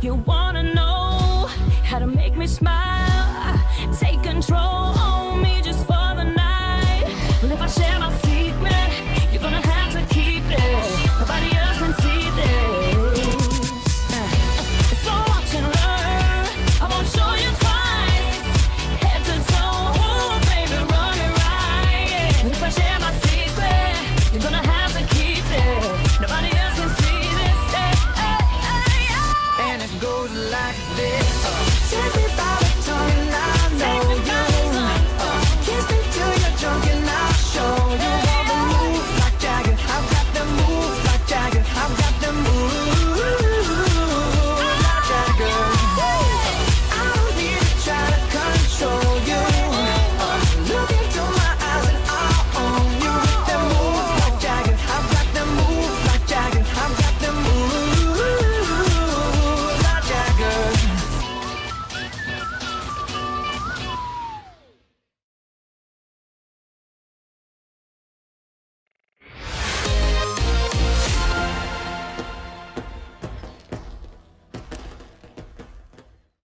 You wanna know how to make me smile, take control on me just for the night. Well, if I share my secret, you're gonna have to keep it. Nobody else can see this. So watch and learn. I won't show you twice. Head to toe, ooh, baby, run it right. But if I share my secret, you're gonna have to keep it. Nobody else can see this. And it goes like this. Take me by